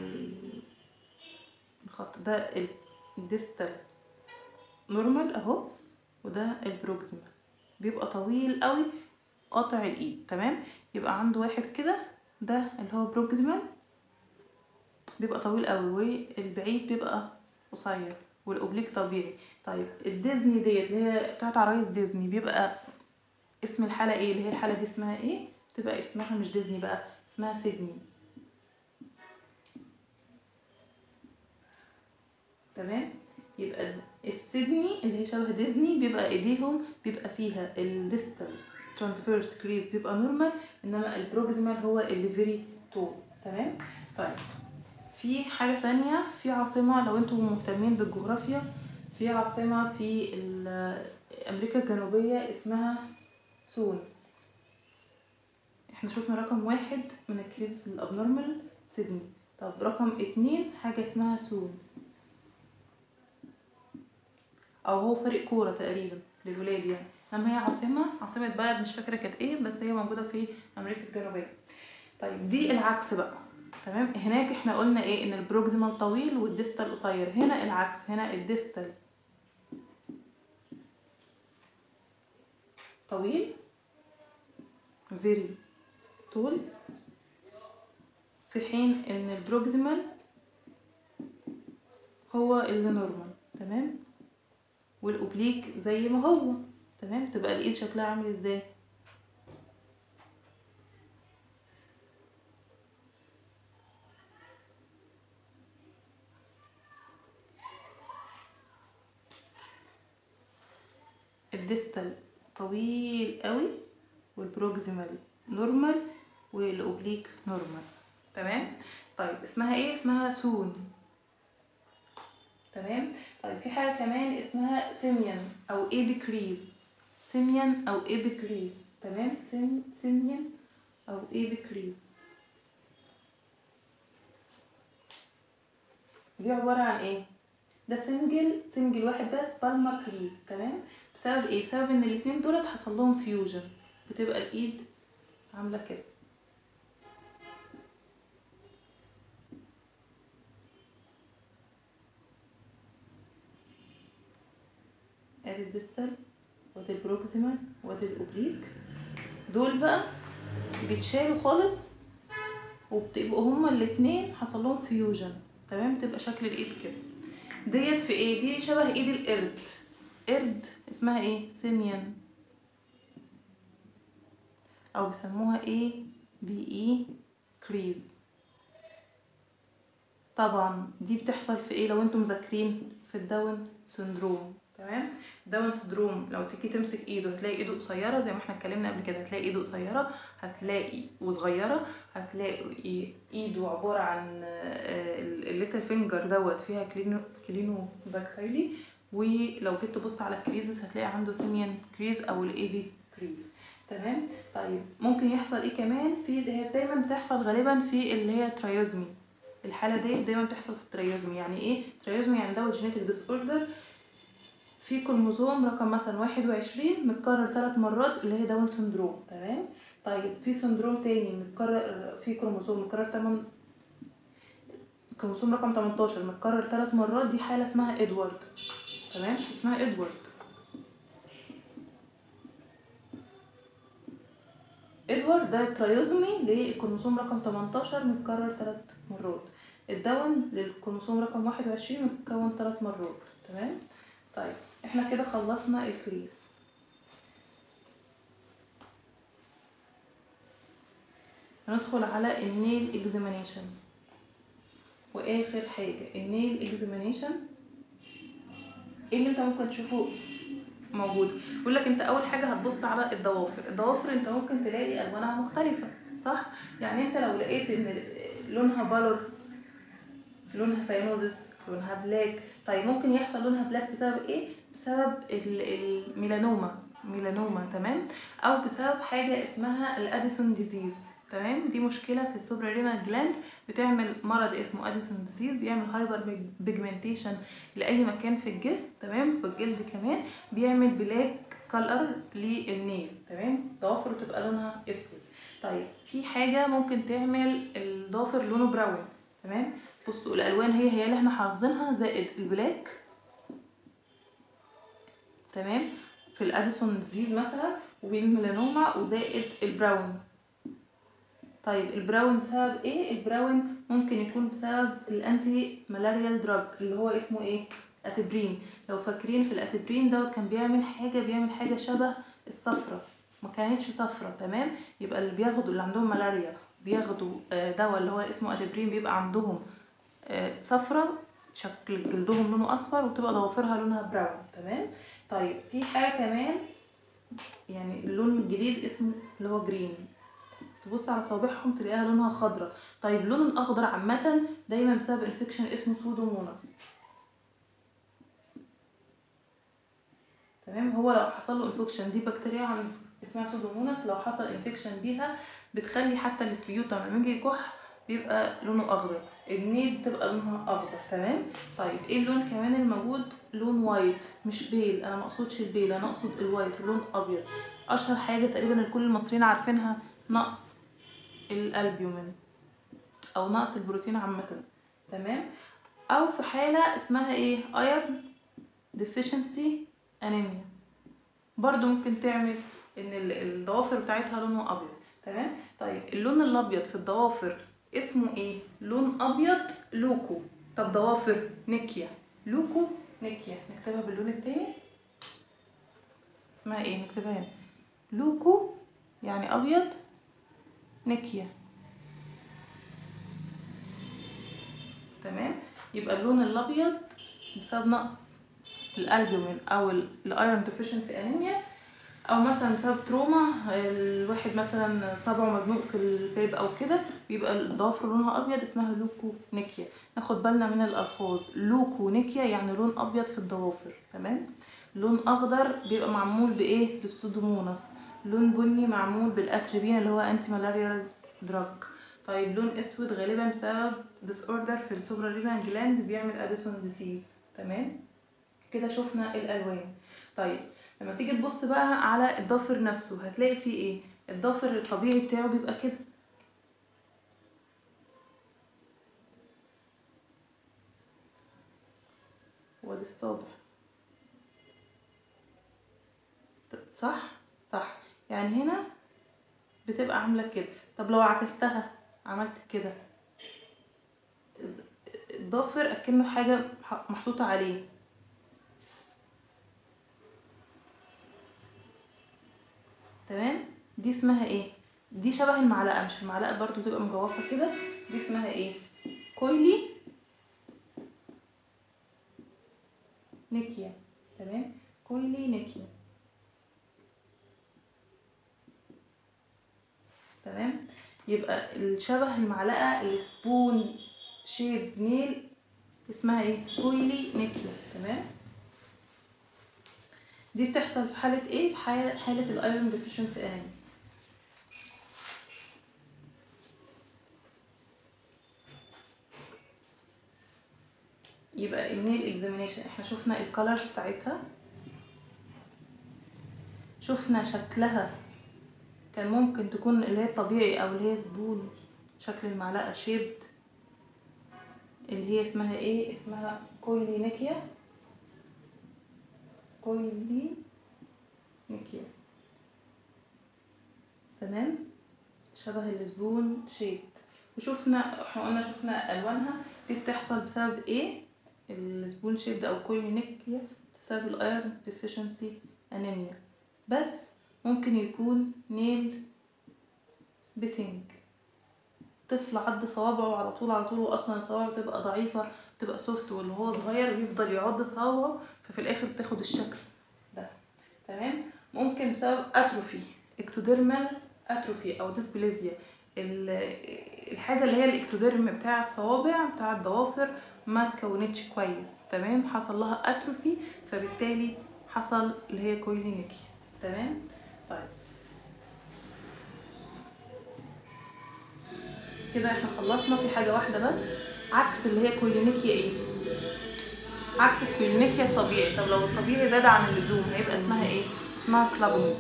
الخط ده الديستال نورمال اهو، وده البروكسيمال بيبقى طويل قوي قاطع الايد. تمام، يبقى عنده واحد كده ده اللي هو بروكسيمال بيبقى طويل قوي، والبعيد بيبقى قصير، والاوبليك طبيعي. طيب الديزني ديت اللي هي بتاعت عرايس ديزني بيبقى اسم الحالة ايه؟ اللي هي الحالة دي اسمها ايه؟ تبقى اسمها مش ديزني بقى، اسمها سيدني. تمام، يبقى السيدني اللي هي شبه ديزني بيبقى ايديهم بيبقى فيها الديستال ترانسفيرس كريز بيبقى نورمال، انما البروكسيمال هو اللي فيري طول. تمام. طيب في حاجة تانية، في عاصمة لو انتم مهتمين بالجغرافيا، في عاصمة في امريكا الجنوبية اسمها سون. احنا شفنا رقم 1 من الكريز الابنورمال سيدني. طب رقم 2 حاجة اسمها سون، او هو فريق كورة تقريبا للولاد يعني، انما هي عاصمة بلد مش فاكرة كانت ايه، بس هي موجودة في امريكا الجنوبية. طيب دي العكس بقى. تمام، هناك احنا قلنا ايه؟ ان البروكسيمال طويل والديستال قصير. هنا العكس، هنا الديستال طويل فيري طول، في حين ان البروكسيمال هو اللي نورمال. تمام، والاوبليك زي ما هو. تمام، تبقى الايد شكلها عامل ازاي؟ الديستال طويل قوي والبروكسيمال نورمال والاوبليك نورمال. تمام. طيب اسمها ايه؟ اسمها سون. تمام. طيب في حاجه كمان اسمها سيميان او ايبيكريز. سيميان او ايبيكريز. تمام، سيميان او ايبيكريز دي عباره عن ايه؟ ده سنجل واحد بس بالمر كريز. تمام، بسبب ايه؟ بسبب ان الاتنين دولت حصل لهم فيوجن، بتبقى الايد عامله كده. ادي الديستال وادي البروكسيمال وادي الاوبليك، دول بقى بيتشالوا خالص وبتبقوا هما الاتنين حصل لهم فيوجن. تمام، بتبقى شكل الايد كده. ديت في ايه؟ دي شبه ايد القرد. قرد اسمها ايه؟ سيميان، او بيسموها ايه؟ بي كريز. طبعا دي بتحصل في ايه لو انتم مذاكرين؟ في الداون سندروم. تمام، داون سندروم لو تيجي تمسك ايده هتلاقي ايده قصيره زي ما احنا اتكلمنا قبل كده، هتلاقي ايده قصيره، هتلاقي وصغيره، هتلاقي ايده عباره عن الليتل فينجر دوت فيها كلينو داكتايلي، ولو جيت تبص على الكريزز هتلاقي عنده سيميان كريز او الايبي كريز. تمام. طيب ممكن يحصل ايه كمان؟ في هي دايما بتحصل غالبا في اللي هي ترايوزمي. الحاله دي دايما بتحصل في التريوزمي. يعني ايه تريوزمي؟ يعني دوت جينيتك ديس اوردر في كروموزوم رقم مثلا 21 متكرر 3 مرات اللي هي داون سندروم. تمام. طيب في سندروم تاني متكرر في كروموزوم متكرر كروموسوم رقم 18 متكرر 3 مرات، دي حاله اسمها ادوارد. تمام، اسمها ادوارد. ادوارد ده تريوزومي للكروموسوم رقم 18 متكرر 3 مرات. الداون للكروموسوم رقم 21 متكون 3 مرات. تمام. طيب احنا كده خلصنا الكريز. هندخل على النيل اكزامينيشن. واخر حاجه النيل اكزامينيشن، ايه اللي انت ممكن تشوفه موجود؟ يقول لك انت اول حاجه هتبص على الضوافر. الضوافر انت ممكن تلاقي الوانها مختلفه، صح؟ يعني انت لو لقيت ان لونها بالور، لونها سيانوزس، لونها بلاك. طيب ممكن يحصل لونها بلاك بسبب ايه؟ بسبب الميلانوما تمام، او بسبب حاجه اسمها الاديسون ديزيز تمام. دي مشكله في السوبرارينال جلاند، بتعمل مرض اسمه اديسون ديزيز، بيعمل هايبر بيجمنتيشن لاي مكان في الجسم تمام، في الجلد كمان، بيعمل بلاك كلر للنيل تمام، ضوافره تبقى لونها اسود. طيب في حاجه ممكن تعمل الضافر لونه براون تمام. بصوا الالوان هي اللي احنا حافظينها، زائد البلاك تمام في الاديسون ديزيز مثلا، والميلانوما، وزائد البراون. طيب البراون بسبب ايه؟ البراون ممكن يكون بسبب الانتي مالاريال دراج اللي هو اسمه ايه؟ اتبرين. لو فاكرين في الاتبرين دوت كان بيعمل حاجه شبه الصفرة، ما كانتش صفرة تمام. يبقى اللي بياخدوا اللي عندهم ملاريا بياخدوا دواء اللي هو اسمه اتبرين، بيبقى عندهم صفرة، شكل جلدهم لونه اصفر، وتبقى ضوافرها لونها براون تمام. طيب في حاجه كمان، يعني اللون الجديد اسمه اللي هو جرين، تبص على صوابعهم تلاقيها لونها خضراء. طيب اللون الاخضر عامه دايما بسبب انفكشن اسمه سودوموناس تمام. هو لو حصل له انفكشن، دي بكتيريا اسمها سودوموناس، لو حصل انفكشن بيها بتخلي حتى السبيوتا لما يجي يكح بيبقى لونه اخضر، النيل بتبقى لونها اخضر تمام. طيب ايه اللون كمان الموجود؟ لون وايت، مش بيل، انا ما اقصدش البيل، انا اقصد الوايت، لون ابيض. اشهر حاجه تقريبا كل المصريين عارفينها، نقص الالبيومين او نقص البروتين عامه تمام. او في حاله اسمها ايه؟ ايرن ديفيشنسي انيميا، برضو ممكن تعمل ان الضوافر بتاعتها لونه ابيض تمام. طيب اللون الابيض في الضوافر اسمه ايه؟ لون ابيض لوكو. طب ضوافر نيكيا، لوكو نيكيا، نكتبها باللون التاني، اسمها ايه؟ نكتبها هنا لوكو يعني ابيض، نيكيا تمام. يبقى اللون الابيض بسبب نقص الالبومين او الايرون ديفيشنسي انيميا، او مثلا بسبب تروما، الواحد مثلا صبعه مزنوق في الباب او كده، بيبقى الضوافر لونها ابيض، اسمها لوكونيكيا. ناخد بالنا من الالفاظ، لوكونيكيا يعني لون ابيض في الضوافر تمام. لون اخضر بيبقى معمول بايه؟ بالسودوموناس. لون بني معمول بالاتريبين اللي هو انتي مالاريال دراج. طيب لون اسود غالبا بسبب ديس اوردر في السوبرارينال جلاند، بيعمل اديسون ديزيز تمام. كده شفنا الالوان. طيب لما تيجي تبص بقى على الضافر نفسه هتلاقي فيه ايه؟ الضافر الطبيعي بتاعه بيبقى كده، وادي الصابع صح؟ صح، يعني هنا بتبقى عامله كده. طب لو عكستها عملت كده، الضافر اكنه حاجه محطوطه عليه تمام. دي اسمها ايه؟ دي شبه المعلقه، مش المعلقه برضو بتبقى مجوفه كده، دي اسمها ايه؟ كويلي نيكيا تمام، كويلي نيكيا تمام. يبقى الشبه المعلقه السبون شيب نيل اسمها ايه؟ كويلي نيكيا تمام. دي بتحصل في حاله ايه؟ في حاله الايرون ديفيشنسي انيميا. يبقى النيل اكزامينيشن احنا شفنا الكالرز بتاعتها، شفنا شكلها، كان ممكن تكون اللي هي الطبيعي او اللي هي سبون شكل المعلقه شيبد، اللي هي اسمها ايه؟ اسمها كويلي نيكيا، كويلي نيكيا تمام، شبه السبون شيبد. وشفنا احنا قلنا شفنا الوانها دي بتحصل بسبب ايه؟ السبون شيبد او كويلي نيكيا بسبب الايرون ديفيشنسي انيميا. بس ممكن يكون نيل بيتنج، طفل عض صوابعه على طول واصلا الصوابع تبقى ضعيفه، تبقى سوفت، واللي هو صغير يفضل يعض صوابعه، ففي الاخر بتاخد الشكل ده تمام. ممكن بسبب اتروفي، اكتوديرمال اتروفي او ديسبليزيا، الحاجه اللي هي الاكتوديرم بتاع الصوابع بتاع الضوافر ما اتكونتش كويس، تمام، حصل لها اتروفي، فبالتالي حصل اللي هي كويلينيكيا. تمام. طيب كده احنا خلصنا. في حاجه واحده بس عكس اللي هي كويلينيكيا، ايه عكس الكويلينيكيا الطبيعي؟ طب لو الطبيعي زاد عن اللزوم هيبقى اسمها ايه؟ اسمها كلابنج.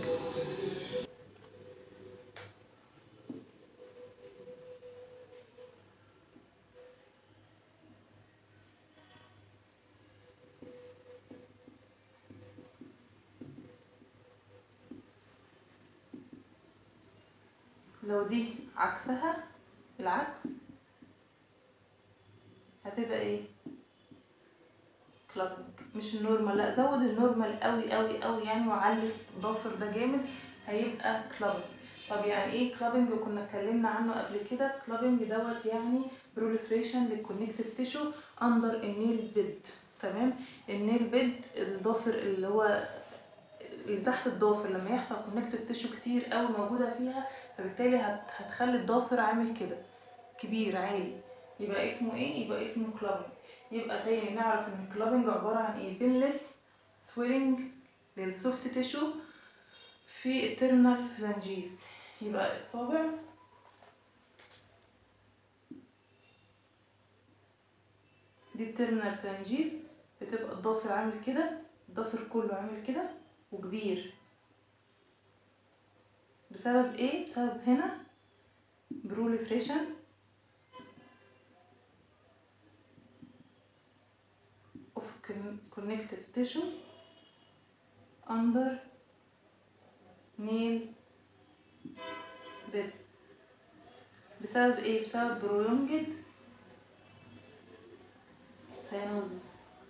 لو دي عكسها، العكس، هتبقى ايه؟ كلابنج. مش النورمال، لا، زود النورمال قوي قوي قوي يعني، وعلي الضافر ده جامد، هيبقى كلابنج. طب يعني ايه كلابنج؟ وكنا اتكلمنا عنه قبل كده. كلابنج دوت يعني بروليفريشن للكونكتيف تيشو اندر النيل بيد. تمام. النيل بيد الضافر اللي هو اللي تحت الضافر، لما يحصل كونكتيف تيشو كتير قوي موجوده فيها، فبالتالي هتخلي الضافر عامل كده كبير عالي، يبقى اسمه ايه؟ يبقى اسمه كلابنج. يبقى تاني نعرف ان الكلابنج عباره عن ايه؟ بينلس سويلنج للسوفت تيشو في التيرمينال فلانجيز. يبقى الصابع دي التيرمينال فلانجيز، بتبقى الضافر عامل كده، الضافر كله عامل كده وكبير. بسبب ايه؟ بسبب هنا بروليفريشن of connective tissue under nail bed. بسبب ايه؟ بسبب prolonged cyanosis.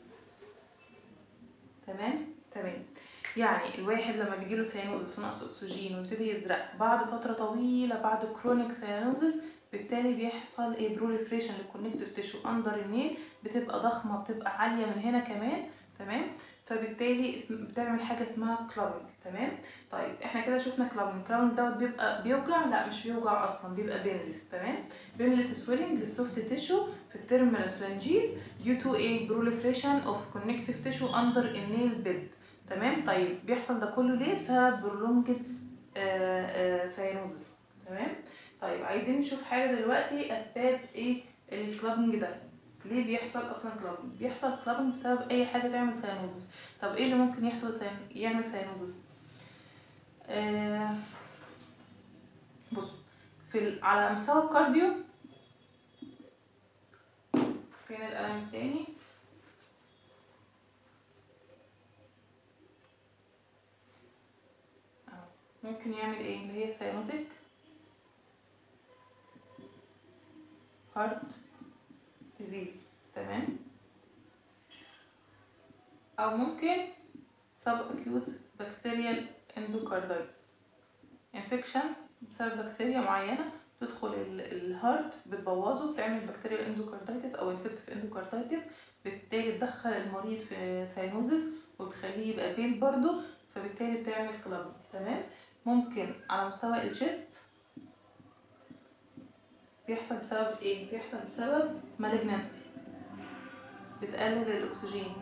تمام. يعني الواحد لما بيجيله سيانوزس ونقص اكسجين ويبتدي يزرق بعد فتره طويله بعد كرونيك سيانوزس، بالتالي بيحصل ايه؟ بروليفريشن للكونكتيف تيشو اندر النيل، بتبقى ضخمه، بتبقى عاليه من هنا كمان. تمام. فبالتالي بتعمل حاجه اسمها كلابنج. تمام. طيب احنا كده شفنا كلابنج. كلابنج دوت بيبقى بيوجع؟ لا، مش بيوجع اصلا، بيبقى بينلس. تمام. بينلس سويلنج للسوفت تيشو في التيرمينال فلانجيز due to a proliferation of connective tissue under a nail bed. تمام. طيب بيحصل ده كله ليه؟ بسبب برولونجد ساينوزس. تمام. طيب عايزين نشوف حاجه دلوقتي، اسباب ايه الكلابنج ده؟ ليه بيحصل اصلا كلابنج؟ بيحصل كلابنج بسبب اي حاجه تعمل ساينوزس. طب ايه اللي ممكن يحصل يعمل ساينوزس؟ بص، على مستوى الكارديو، فين القلم التاني؟ ممكن يعمل ايه؟ اللي هي ساينوتيك هارت ديزيز. تمام. او ممكن سب اكيوت بكتيريال اندوكاردايتس، انفكشن بسبب بكتيريا معينه تدخل الهارت بتبوظه، بتعمل بكتيريال اندوكاردايتس او انفكتيف اندوكاردايتس، بالتالي تدخل المريض في ساينوزس وتخليه يبقى بيل برضو، فبالتالي بتعمل كلابنج. تمام. ممكن على مستوى الشيست بيحصل بسبب ايه؟ بيحصل بسبب مالجنانسي، بتقلل الاكسجين،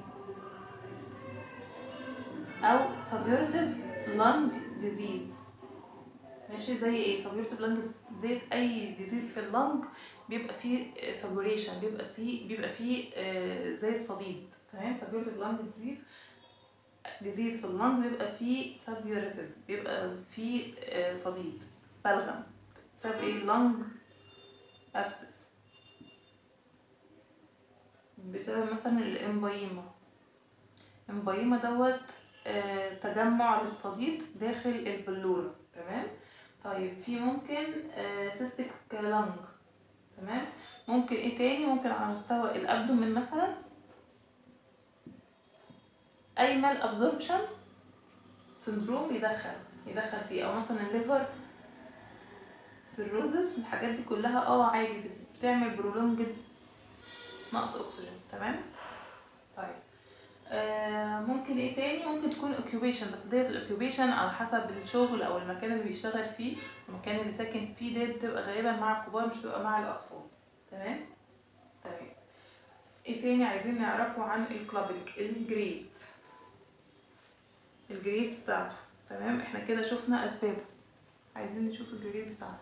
او سبيورتيف لانج ديزيز. ماشي. زي ايه سبيورتيف لانج ديت؟ اي ديزيز في اللنج بيبقى فيه سبوريشن، بيبقى فيه زي الصديد. تمام. سبيورتيف لانج ديزيز في اللنج بيبقى فيه سبيورتيف، بيبقى فيه صديد، بلغم، بسبب ايه؟ لنج ابسس، بسبب مثلا الامبايما. امبايما دوت تجمع للصديد داخل البلورة. تمام. طيب في ممكن سيستيك لانج. تمام. ممكن ايه تاني؟ ممكن على مستوى الابدومين مثلا اي مال ابزوربشن سندروم يدخل فيه، او مثلا الليفر سيروزس. الحاجات دي كلها عادي بتعمل برولونجد نقص اكسجين. تمام. طيب ممكن ايه تاني، ممكن تكون occupation، بس ديت الاوكيوبيشن على حسب الشغل او المكان اللي بيشتغل فيه، المكان اللي ساكن فيه، ديت بتبقى غالبا مع الكبار مش بتبقى مع الاطفال. تمام. تمام. ايه تاني عايزين نعرفه عن الكلابنج؟ الجريدز بتاعته. تمام، احنا كده شفنا اسبابه، عايزين نشوف الجريد بتاعته.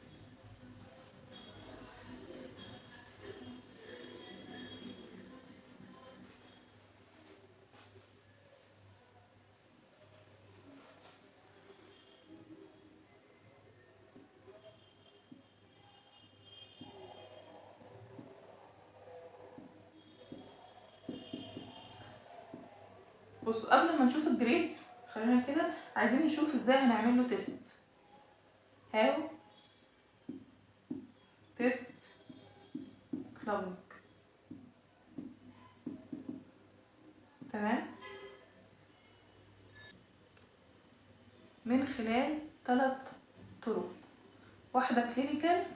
بصوا قبل ما نشوف الجريدز خلينا كده عايزين نشوف ازاي هنعمل له تيست. هاو تيست كلابنج. تمام، من خلال 3 طرق. واحدة كلينيكال،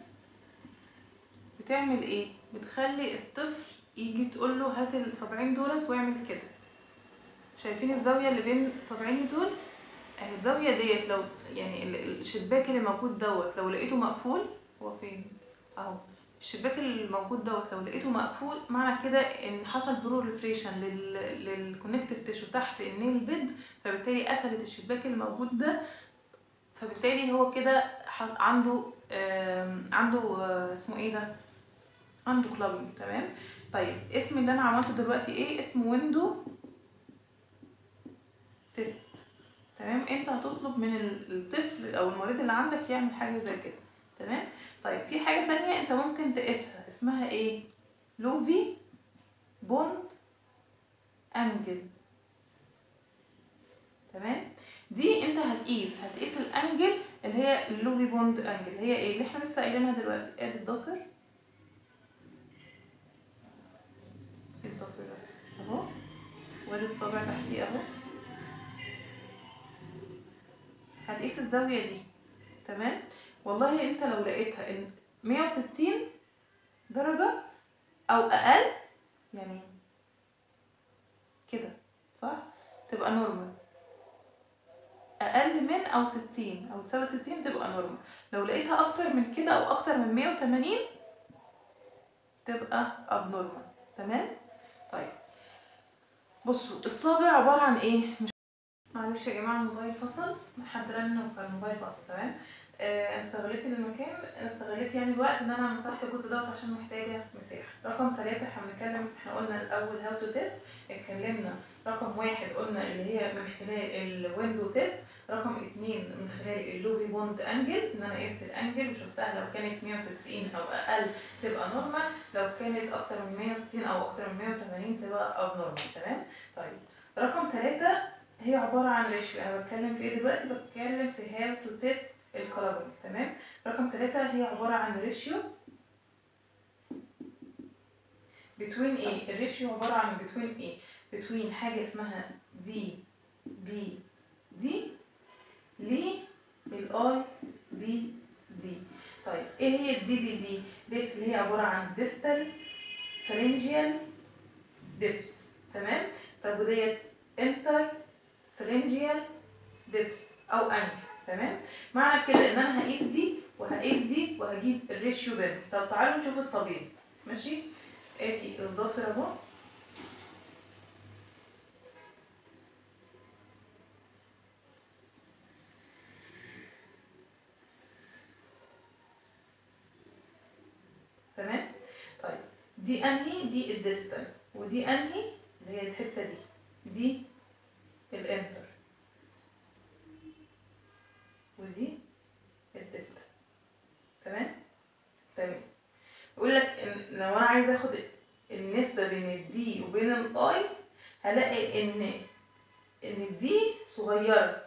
بتعمل ايه؟ بتخلي الطفل يجي تقول له هات الصبعين دولت واعمل كده. شايفين الزاوية اللي بين صبعيني دول؟ اهي الزاوية ديت، لو يعني الشباك اللي موجود دوت لو لقيته مقفول، هو فين؟ اهو الشباك اللي موجود دوت لو لقيته مقفول، معنى كده ان حصل بروليفريشن للكونكتيف تيشو تحت النيل بيد، فبالتالي قفلت الشباك اللي موجود ده، فبالتالي هو كده عنده اسمه ايه ده؟ عنده كلابنج. تمام. طيب اسم اللي انا عملته دلوقتي ايه؟ اسمه ويندو تيست. تمام، انت هتطلب من الطفل او المريض اللي عندك يعمل حاجه زي كده. تمام. طيب في حاجه تانية انت ممكن تقيسها، اسمها ايه؟ لوفي بوند انجل. تمام، دي انت هتقيس الانجل اللي هي اللوفي بوند انجل، هي ايه اللي احنا لسه قايلينها دلوقتي؟ ادي الضفر، الضفر اهو، وادي الصابع تحتيه اهو، هتقيس الزاويه دي. تمام، والله انت لو لقيتها ان 160 درجه او اقل، يعني كده صح، تبقى نورمال. اقل من او 60 او تساوي 60 تبقى نورمال. لو لقيتها اكتر من كده او اكتر من 180 تبقى ابنورمال. تمام. طيب بصوا الصابع عباره عن ايه؟ معلش يا جماعه الموبايل فصل، حد رن فالموبايل فصل. تمام. انا استغليت المكان، استغليت يعني الوقت ان انا مسحت الجزء دوت عشان محتاجه مساحه. رقم 3 احنا بنتكلم، احنا قلنا الاول هاو تو تيست، اتكلمنا. رقم 1 قلنا اللي هي من خلال الويندو تيست. رقم 2 من خلال اللوفي بوند انجل، ان انا قست الانجل وشفتها لو كانت 160 او اقل تبقى نورمال، لو كانت اكتر من 160 او اكتر من 180 تبقى اب نورمال. تمام. طيب رقم 3 هي عبارة عن ريشيو. أنا بتكلم في إيه دلوقتي؟ بتكلم في هاو تو تيست الكلابنج. تمام. رقم 3 هي عبارة عن ريشيو بتوين إيه؟ الريشيو عبارة عن بتوين إيه؟ بتوين حاجة اسمها دي بي دي للآي بي دي. طيب إيه هي الدي بي دي؟ ديت اللي هي عبارة عن ديستال فرنجيال ديبس. تمام. طب وديت انتر فرنجيال ديبس او انجل. تمام، معنى كده ان انا هقيس دي وهقيس دي وهجيب الريشيو بينهم. طب تعالوا نشوف الطبيعي. ماشي، ادي الضفر اهو، تمام. طيب دي انهي؟ دي الديستال، ودي انهي؟ اللي هي الحته دي الانتر، ودي الديستال. تمام. تمام، يقول لك ان لو انا عايزه اخد النسبه بين الدي وبين الاي، هلاقي ان الدي صغيره،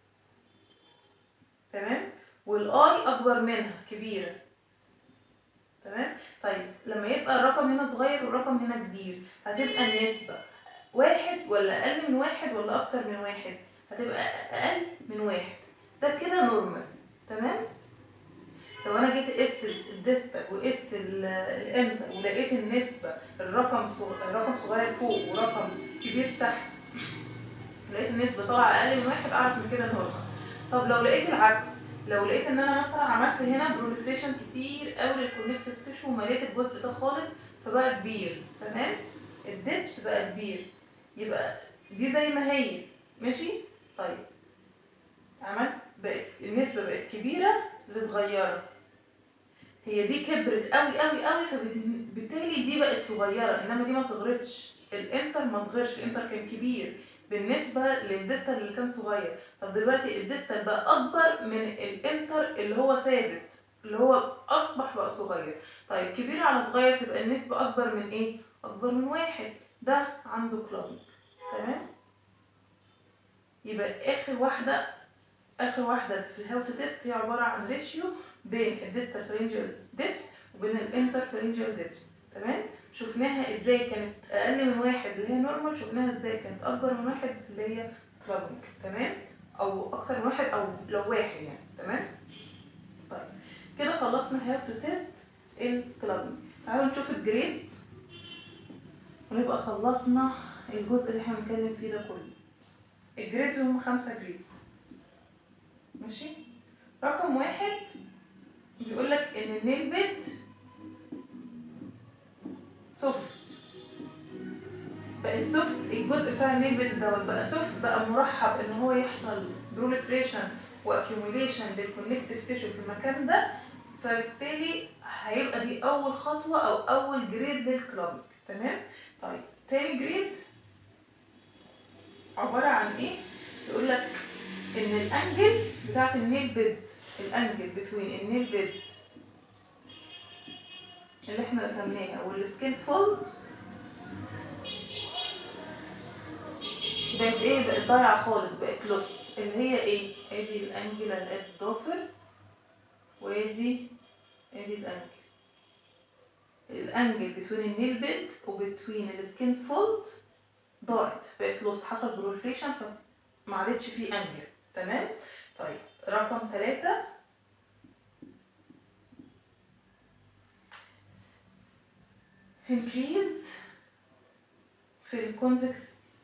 تمام، والاي اكبر منها كبيره. تمام. طيب لما يبقى الرقم هنا صغير والرقم هنا كبير، هتبقى النسبه 1 ولا اقل من 1 ولا اكتر من 1؟ هتبقى اقل من 1. ده كده نورمال. تمام. لو انا جيت قست الديستال وقست الانتر ولقيت النسبه الرقم صغير فوق ورقم كبير تحت، لقيت النسبه طالعه اقل من 1، اعرف من كده نورمال. طب لو لقيت العكس، لو لقيت ان انا مثلا عملت هنا بروليفريشن كتير قوي للكونكتيف تيشو ومليت الجزء ده خالص فبقى كبير، تمام، الدبس بقى كبير، يبقى دي زي ما هي ماشي. طيب عملت بقت النسبه بقت كبيره لصغيره، هي دي كبرت قوي قوي قوي فبالتالي دي بقت صغيره، انما دي ما صغرتش، الانتر ما صغرش، الانتر كان كبير بالنسبه للديستال اللي كان صغير. طب دلوقتي الديستال بقى اكبر من الانتر اللي هو ثابت، اللي هو اصبح بقى صغير. طيب كبير على صغير تبقى النسبه اكبر من ايه؟ اكبر من 1، ده عنده كلابنج، تمام. يبقى اخر واحده في الهاو تو تيست هي عباره عن ريشيو بين الديستال فارنجيال ديبس وبين الانتر فارنجيال ديبس، تمام. شفناها ازاي كانت اقل من 1 اللي هي نورمال، شفناها ازاي كانت اكبر من 1 اللي هي كلابنج، تمام، او اكتر من 1 او لو 1 يعني، تمام. طيب كده خلصنا هاو تو تيست الكلابنج. تعالوا نشوف الجريدز ونبقى خلصنا الجزء اللي احنا بنتكلم فيه ده كله. الجريدز هم 5 جريدز، ماشي. رقم 1 بيقول لك ان النيل بيد سوفت، بقت سوفت، الجزء بتاع النيل بيد دوت بقى سوفت، بقى مرحب ان هو يحصل بروليفريشن واكيوميليشن للكونكتيف تيشو في المكان ده، فبالتالي هيبقى دي اول خطوه او اول جريد للكلابنج، تمام. طيب تاني جريد عباره عن ايه؟ يقول لك ان الانجل بتاعت النيل بيد، الانجل بتوين النيل بيد اللي احنا رسمناها والسكين فولد بقت ايه؟ بقت ضايعه خالص، بقت لوس، اللي هي ايه؟ ادي الانجل اللي الضافر وادي الانجل بتوين النيل بيد وبتوين السكين فولد ضاعت، بقت لوس، حصل بروليفريشن فما عادتش فيه انجل، تمام. طيب رقم 3 increase في الكونفكس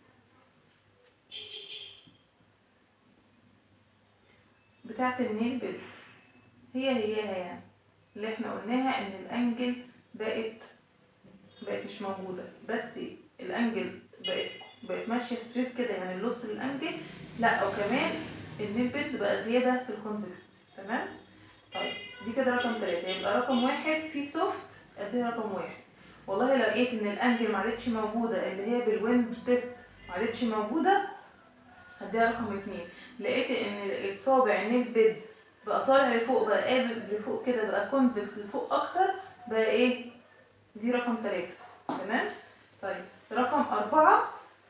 بتاعت النيل بيد، هياها يعني اللي احنا قلناها ان الانجل بقت مش موجوده، بس الانجل بقت ماشيه ستريت كده، يعني اللوس للانجل لا، وكمان النيل بيد بقى زياده في الكونفكس، تمام. طيب دي كده رقم 3، يبقى رقم 1 في سوفت ادي رقم 1. والله لو لقيت ان الانجل ما عادتش موجوده اللي هي بالويند تيست ما عادتش موجوده هديها رقم 2. لقيت ان الصابع النيل بيد بقى طالع لفوق، بقى قابل لفوق كده، بقى كونفكس لفوق اكتر، بقى ايه؟ دي رقم 3، تمام. طيب رقم 4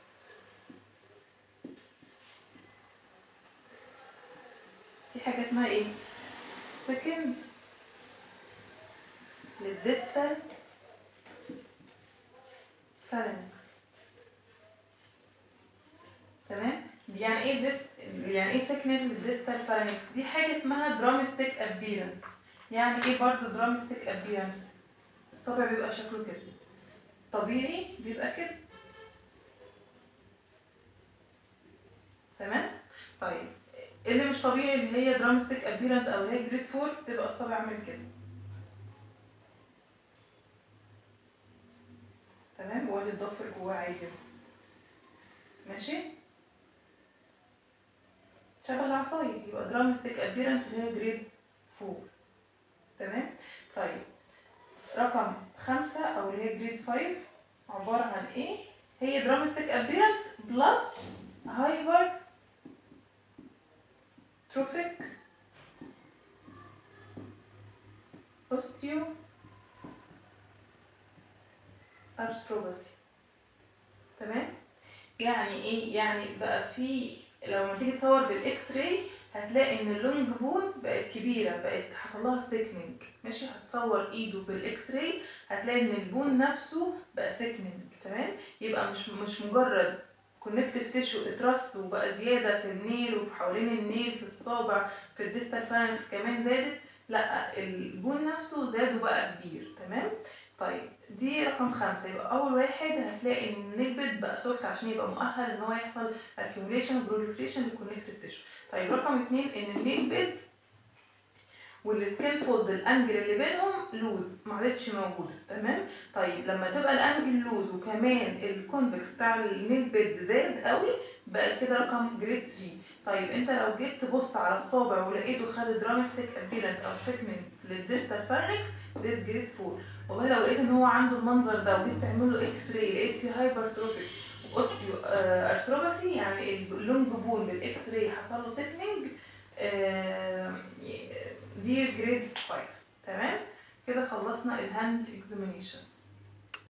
في حاجه اسمها ايه؟ سكند للديستال فارنكس، تمام. يعني ايه يعني ايه سكند للديستال فارنكس؟ دي حاجه اسمها درامستيك ابيرنس. يعني ايه برضو درامستيك ابيرنس؟ الصابع بيبقى شكله كده، طبيعي بيبقى كده، تمام. طيب اللي مش طبيعي اللي هي درامستيك ابيرنس او اللي هي جريد 4 تبقى الصابع عامل كده، تمام، وادي الضفر جواه عادي، ماشي، شبه العصايه، يبقى درامستيك ابيرنس اللي هي جريد 4، تمام. طيب رقم 5 او اللي هي جريد 5 عباره عن ايه؟ هي درامستيك ابيرنس بلس هايبر تروفيك اوستيو ارثروباثي، تمام. يعني ايه؟ يعني بقى في لما تيجي تصور بالاكس راي هتلاقي ان اللونج بون بقت كبيره، بقت حصل لها سيكنينج، ماشي. هتصور ايده بالاكس راي هتلاقي ان البون نفسه بقى سيكنينج، تمام. يبقى مش مجرد كونكتيف تيشو اترص وبقى زياده في النيل وفي حوالين النيل في الصابع في الديستال فارنكس كمان زادت، لا البون نفسه زاد وبقى كبير. تمام. طيب دي رقم 5. يبقى اول واحد هتلاقي ان النيل بيد بقى سوفت عشان يبقى مؤهل ان هو يحصل accumulation وproliferation للكونكتيف تيشو. طيب رقم 2 ان النيل بيد والسكين فولد الانجل اللي بينهم لوز ما عادتش موجوده. تمام. طيب لما تبقى الانجل لوز وكمان الكونفكس بتاع النيل بيد زاد قوي بقى كده رقم جريد 3. طيب انت لو جيت تبص على الصابع ولقيته خد درامستيك ابيرنس او سيكمنت للديستال فارنكس ده جريد 4. والله لو لقيت ان هو عنده المنظر ده وجيت تعمل له اكس راي لقيت فيه هايبرتروفيك اوستيو ارثروباثي يعني اللونج بون بالاكس راي حصل له سيكنينج، دي جريد 5. تمام. كده خلصنا الهاند اكزامينيشن.